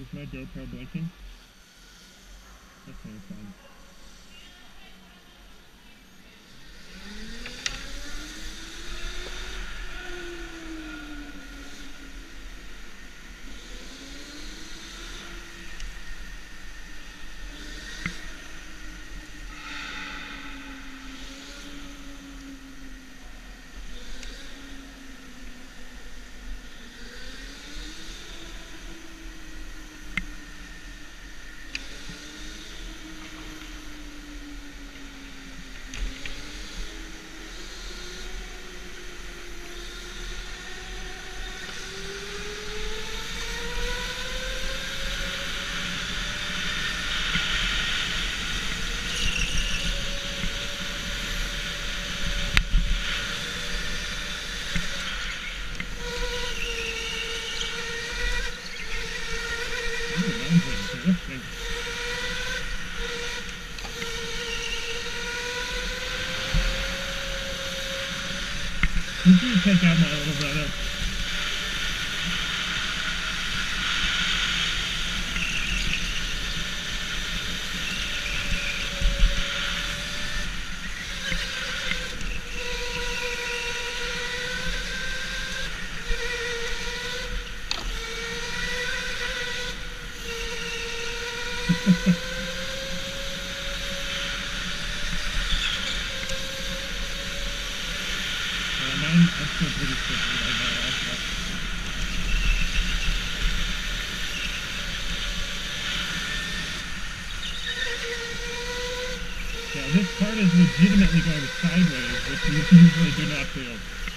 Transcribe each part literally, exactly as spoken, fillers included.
Is my GoPro blinking? That's kind of fun. Did you take out my little brother? I'm still pretty sticky right now, also. Yeah, this part is legitimately going sideways, which you usually do not do.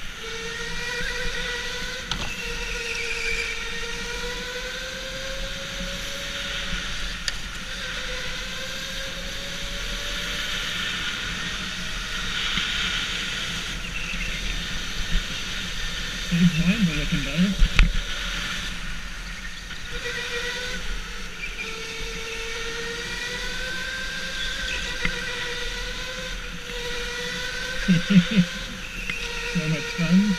These lines are looking better. So much fun.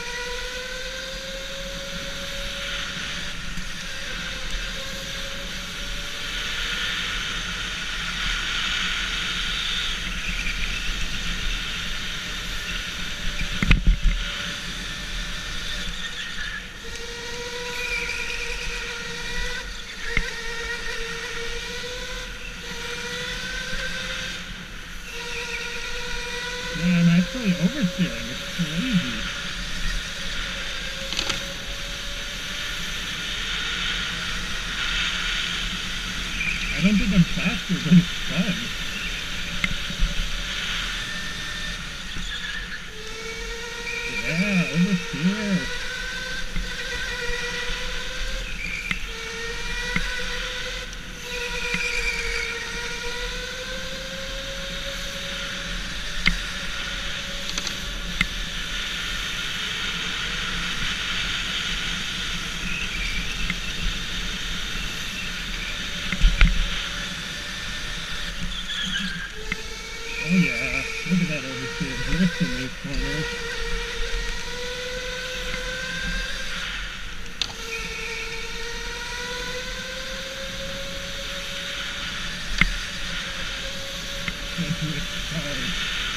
Yeah, I'm actually oversteering. It's crazy. I don't think I'm faster, but it's fun. Yeah, oversteer. Oh yeah, look at that oversteer drift in these corners. That drift hard.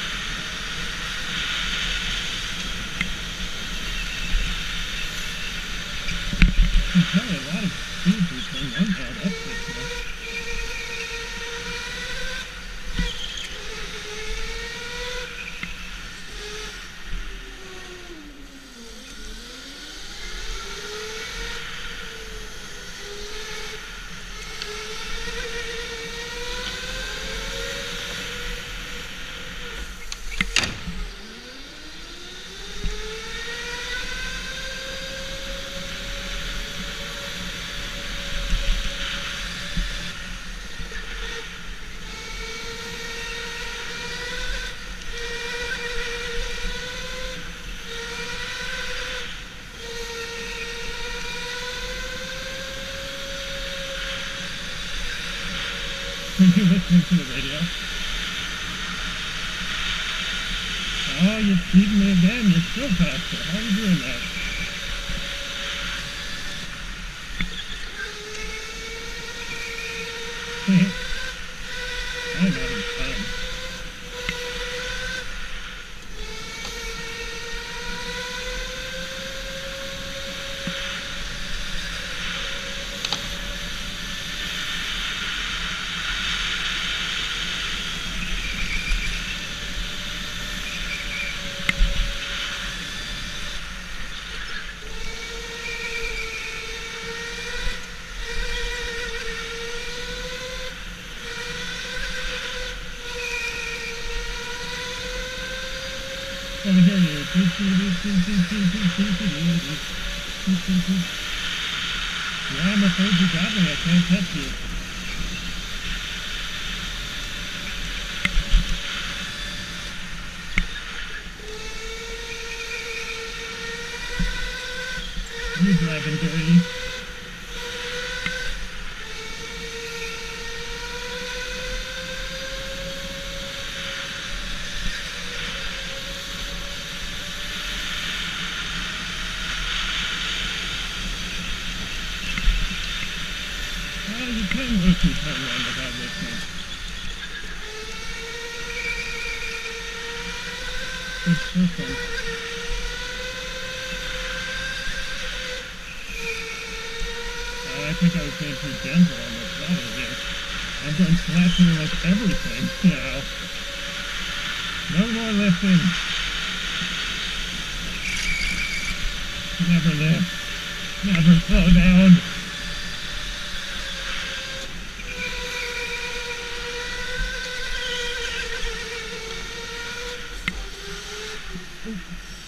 You can tell a lot of speed between one pad up this much. Are you listening to the radio? Oh, you're cheating me again. You're still faster. How are you doing that? over here, you. Yeah, I'm afraid you got me. I can't touch you. You dragon dirty. Well, you can mostly turn around without this one. It's this one. I think I was being too gentle on the throttle here. I'm going to slap through like everything now. No more lifting. Never lift. Never slow down. Ooh.